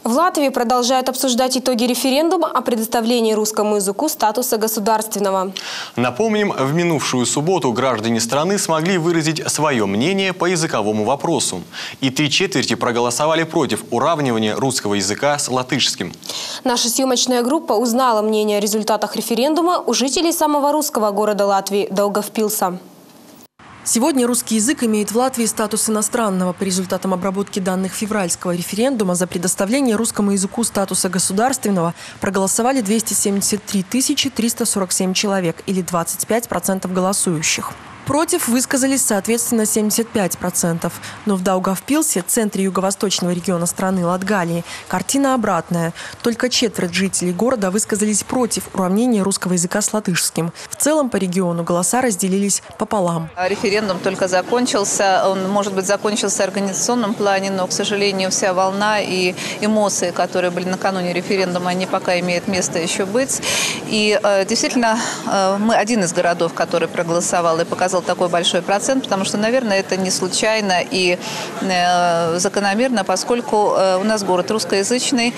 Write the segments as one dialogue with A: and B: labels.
A: В Латвии продолжают обсуждать итоги референдума о предоставлении русскому языку статуса государственного.
B: Напомним, в минувшую субботу граждане страны смогли выразить свое мнение по языковому вопросу. И 3/4 проголосовали против уравнивания русского языка с латышским.
A: Наша съемочная группа узнала мнение о результатах референдума у жителей самого русского города Латвии – Даугавпилса.
C: Сегодня русский язык имеет в Латвии статус иностранного. По результатам обработки данных февральского референдума за предоставление русскому языку статуса государственного проголосовали 273 347 человек, или 25% голосующих. Против высказались, соответственно, 75%. Но в Даугавпилсе, центре юго-восточного региона страны Латгалии, картина обратная. Только четверть жителей города высказались против уравнения русского языка с латышским. В целом по региону голоса разделились пополам.
D: Референдум только закончился. Он, может быть, закончился в организационном плане, но, к сожалению, вся волна и эмоции, которые были накануне референдума, они пока имеют место еще быть. И действительно, мы один из городов, который проголосовал и показал такой большой процент, потому что, наверное, это не случайно и закономерно, поскольку у нас город русскоязычный,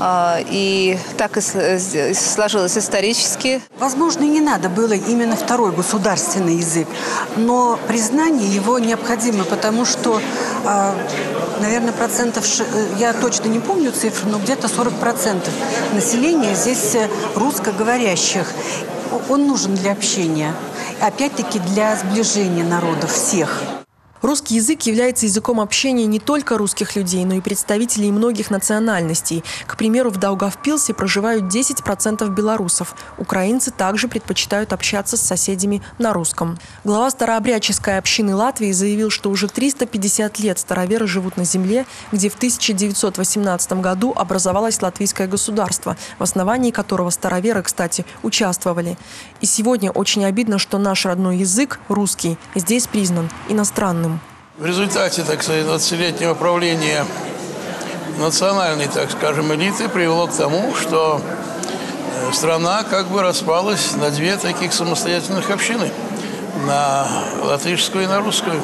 D: и так и сложилось исторически.
E: Возможно, и не надо было именно второй государственный язык, но признание его необходимо, потому что, наверное, я точно не помню цифру, но где-то 40% населения здесь русскоговорящих. Он нужен для общения, опять-таки для сближения народов всех.
C: Русский язык является языком общения не только русских людей, но и представителей многих национальностей. К примеру, в Даугавпилсе проживают 10% белорусов. Украинцы также предпочитают общаться с соседями на русском. Глава старообрядческой общины Латвии заявил, что уже 350 лет староверы живут на земле, где в 1918 году образовалось латвийское государство, в основании которого староверы, кстати, участвовали. И сегодня очень обидно, что наш родной язык, русский, здесь признан иностранным.
F: В результате, так сказать, 20-летнего правления национальной, так скажем, элиты привело к тому, что страна как бы распалась на две таких самостоятельных общины, на латышскую и на русскую.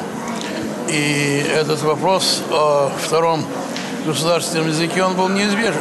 F: И этот вопрос о втором государственном языке, он был неизбежен.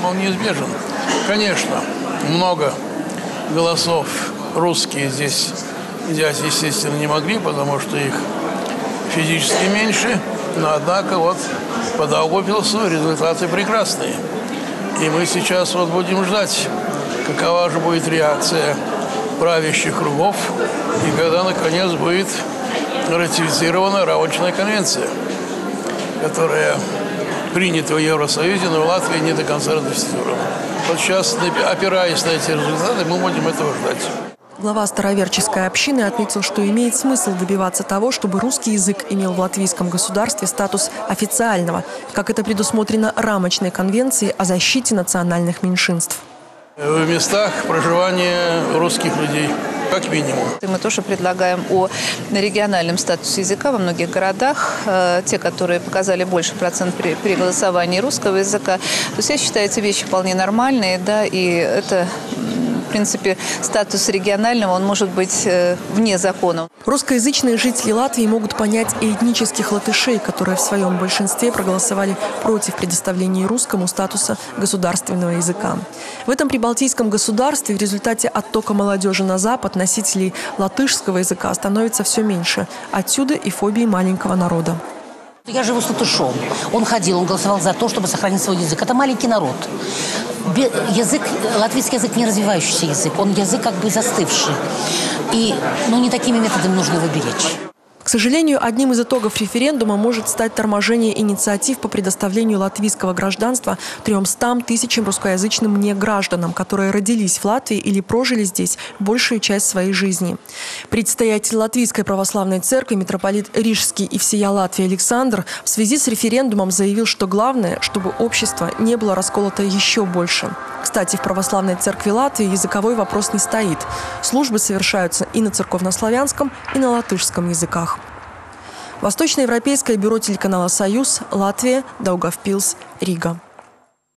F: Конечно, много голосов русские здесь взять, естественно, не могли, потому что их физически меньше, но однако вот по Даугавпилсу результаты прекрасные. И мы сейчас вот будем ждать, какова же будет реакция правящих кругов и когда, наконец, будет ратифицирована Раончная конвенция, которая принята в Евросоюзе, но в Латвии не до конца ратифицирована. Вот сейчас, опираясь на эти результаты, мы будем этого ждать.
C: Глава староверческой общины отметил, что имеет смысл добиваться того, чтобы русский язык имел в латвийском государстве статус официального, как это предусмотрено Рамочной конвенцией о защите национальных меньшинств.
F: В местах проживания русских людей, как минимум.
D: Мы тоже предлагаем о региональном статусе языка во многих городах. Те, которые показали больше процент при голосовании русского языка. То есть я считаю, эти вещи вполне нормальные, да, и это... В принципе, статус регионального, он может быть вне закона.
C: Русскоязычные жители Латвии могут понять и этнических латышей, которые в своем большинстве проголосовали против предоставления русскому статуса государственного языка. В этом прибалтийском государстве в результате оттока молодежи на Запад носителей латышского языка становится все меньше. Отсюда и фобии маленького народа.
G: Я живу с латышом. Он голосовал за то, чтобы сохранить свой язык. Это маленький народ. Латвийский язык не развивающийся язык, он язык как бы застывший. И не такими методами нужно его беречь.
C: К сожалению, одним из итогов референдума может стать торможение инициатив по предоставлению латвийского гражданства 300 000 русскоязычным негражданам, которые родились в Латвии или прожили здесь большую часть своей жизни. Предстоятель Латвийской православной церкви, митрополит Рижский и всея Латвии Александр в связи с референдумом заявил, что главное, чтобы общество не было расколото еще больше. Кстати, в православной церкви Латвии языковой вопрос не стоит. Службы совершаются и на церковнославянском, и на латышском языках. Восточноевропейское бюро телеканала «Союз», Латвия, Даугавпилс, Рига.